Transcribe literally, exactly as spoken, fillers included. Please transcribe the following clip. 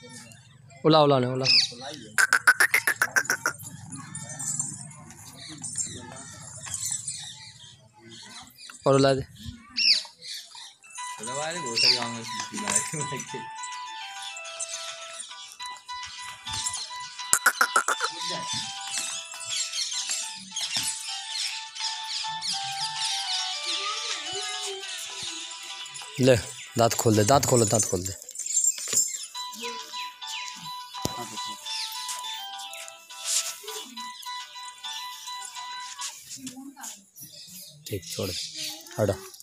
उला उला ने उला और उला दे बहुत सारी ले दांत खोल दे दांत खोलो दांत खोल दे ठीक छोड़ दे हटो।